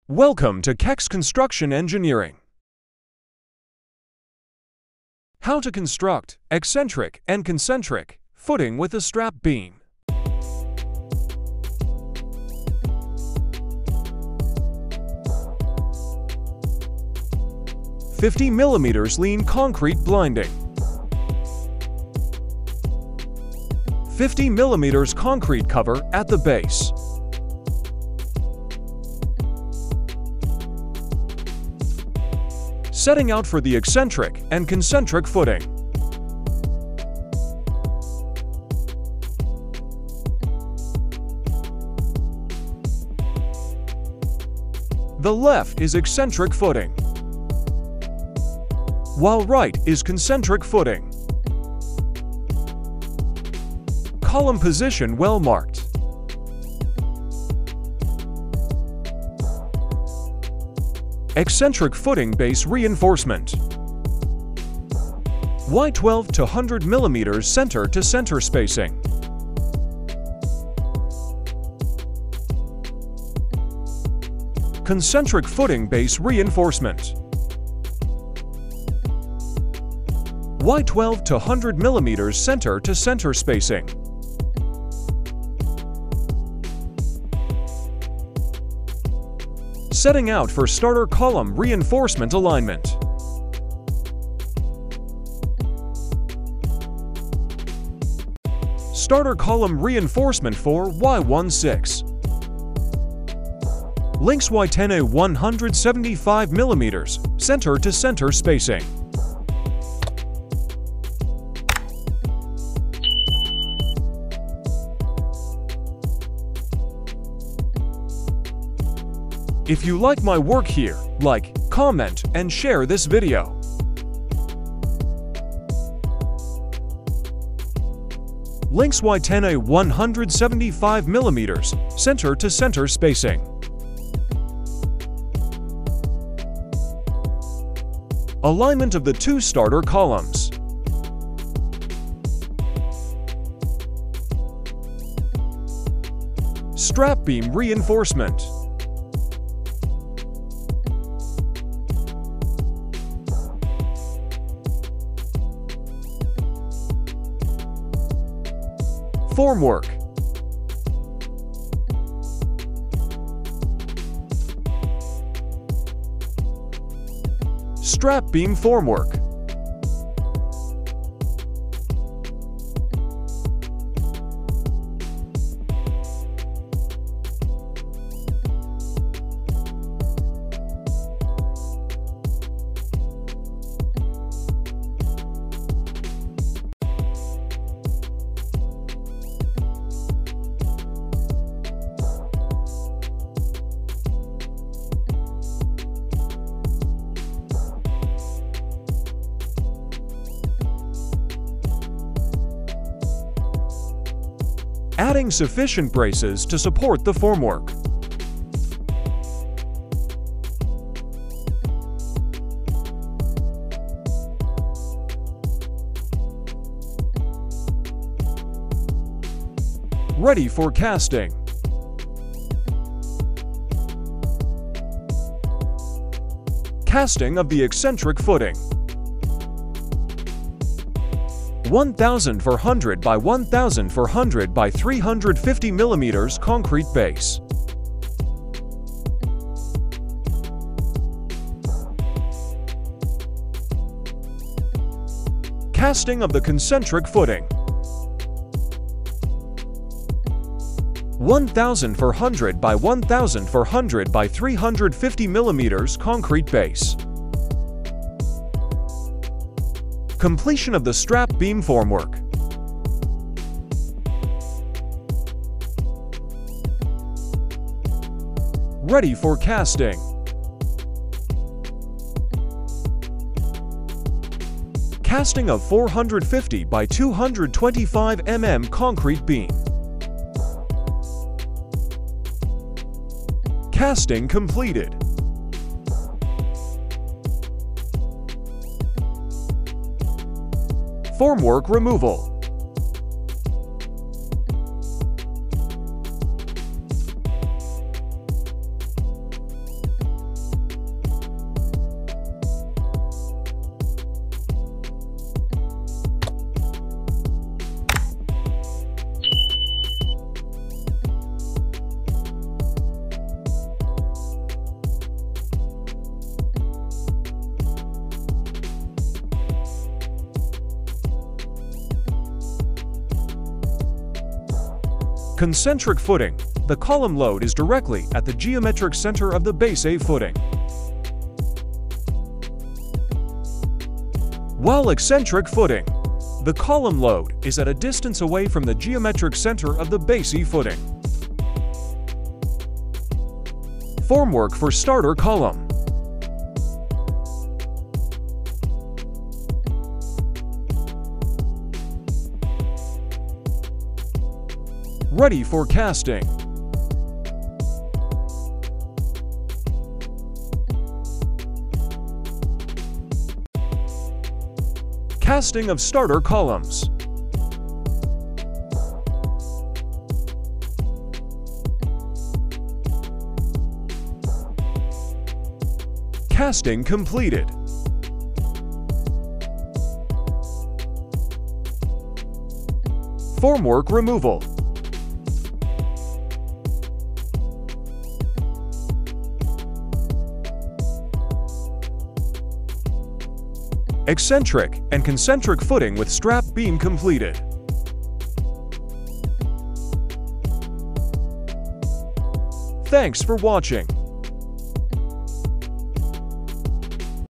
Welcome to CECCENTRIC Construction Engineering. How to construct eccentric and concentric footing with a strap beam. $50 mm lean concrete blinding. 50 mm concrete cover at the base. Setting out for the eccentric and concentric footing. The left is eccentric footing, while right is concentric footing. Column position well marked. Eccentric footing base reinforcement. Y12 to 100 mm center to center spacing. Concentric footing base reinforcement. Y12 to 100 mm center to center spacing. Setting out for starter column reinforcement alignment. Starter column reinforcement for Y16. Links Y10 175 mm, center to center spacing. If you like my work here, like, comment, and share this video. Links Y10 175 mm, center to center spacing. Alignment of the two starter columns. Strap beam reinforcement. Formwork. Strap beam formwork. Adding sufficient braces to support the formwork. Ready for casting. Casting of the eccentric footing. 1,400 by 1,400 by 350 mm concrete base. Casting of the concentric footing. 1,400 by 1,400 by 350 mm concrete base. Completion of the strap beam formwork. Ready for casting. Casting of 450 by 225 mm concrete beam. Casting completed. Formwork removal. Concentric footing. The column load is directly at the geometric center of the base A footing. While eccentric footing. The column load is at a distance away from the geometric center of the base E footing. Formwork for starter column. Ready for casting. Casting of starter columns. Casting completed. Formwork removal. Eccentric and concentric footing with strap beam completed. Thanks for watching.